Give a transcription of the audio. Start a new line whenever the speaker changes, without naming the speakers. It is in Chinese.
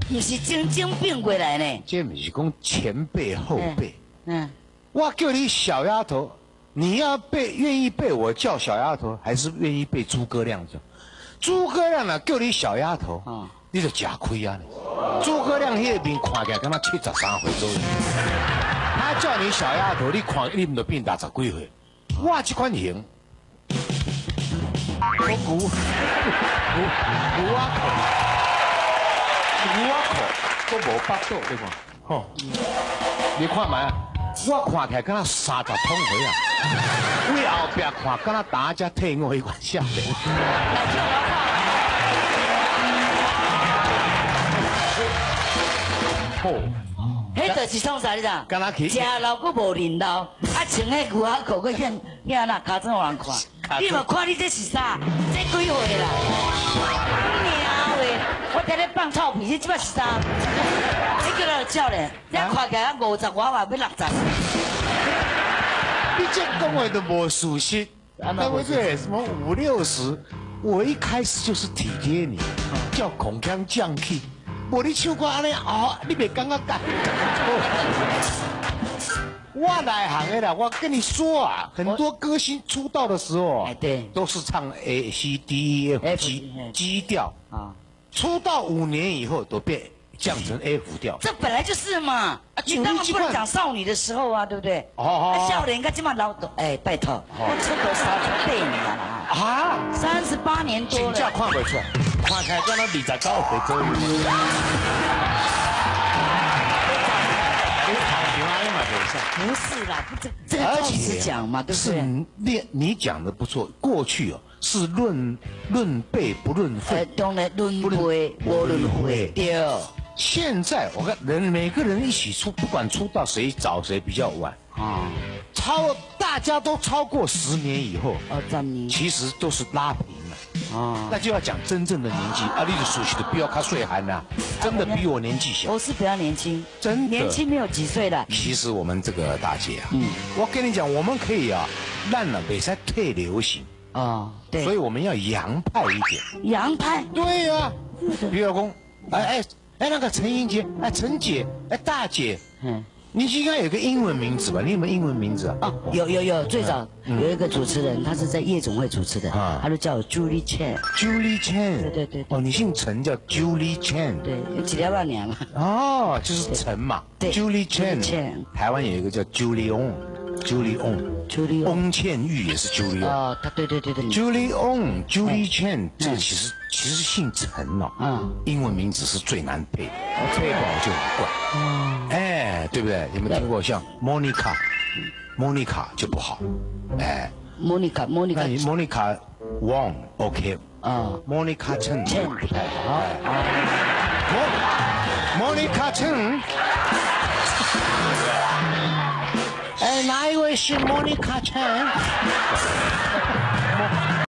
不是真正变过来呢。
这不是讲前辈后辈。
嗯，
我叫你小丫头，你要愿意被我叫小丫头，还是愿意被诸葛亮叫？诸葛亮啊，叫你小丫头，你就吃亏啊！诸葛亮那边看起来跟他73岁左右，他叫你小丫头，你看你唔就变60几岁。我这款型，我牛仔裤，都无巴肚，你看，吼，你看卖啊，我看起来跟他30通回啊，为后边看跟他打只退伍迄款少年。好，
迄就是创啥你知？
敢若去
食老佫无认老，啊穿迄牛仔裤佫遐那尻川互人看，你无看你这是啥？这几岁啦？娘喂！我伫咧放臭屁，你即摆是啥？你叫他教练，你看起来50外要60。
你这讲话都无事实，对不对？什么50、60，我一开始就是体贴你，叫孔锵降气。无你唱歌安尼哦，你袂感觉干？我来行的啦，我跟你说啊，很多歌星出道的时候，
对，
都是唱 A C D E F G 调啊，出道5年以后都变降成 F 调。
这本来就是嘛，你当然不能讲少女的时候啊，对不对？少年跟这么老，拜托，我出道38年了啊，38年多了，
真正看不出来。看起来跟他29岁左右。
不是啦，这个照实讲嘛，对不对？
是你讲的不错，过去哦是论辈不论分，
当然论辈不论会，对。
现在我看每个人一起出，不管出道谁早谁比较晚啊，大家都超过10年以后，其实都是拉平了啊。那就要讲真正的年纪啊，你的熟悉的比我较岁寒呐，真的比我年纪小。
我是比较年轻，
真的
年轻没有几岁了。
其实我们这个大姐啊，我跟你讲，我们可以啊，烂了别再退流行啊，对，所以我们要洋派一点。
洋派？
对呀，比如说，那个陈英杰，陈姐，大姐，你应该有个英文名字吧？你有没有英文名字啊？
哦，有，最早有一个主持人，他是在夜总会主持的，他就叫我 Julie Chen。Julie
Chen。
对。
哦，你姓陈叫 Julie Chen。
对，有几条半年嘛。
哦，就是陈嘛。对。Julie Chen。台湾有一个叫 Julie On。Julie On。翁倩玉也是 Julie On。
哦，对。
Julie On、Julie Chen， 这个其实姓陈哦。英文名字是最难配的，配不好就很怪。对不对？有没有听过像 Monica 就不好。Monica Wong OK 啊 ，Monica Chen 不太好。Monica Chen。哪一位是 Monica Chen？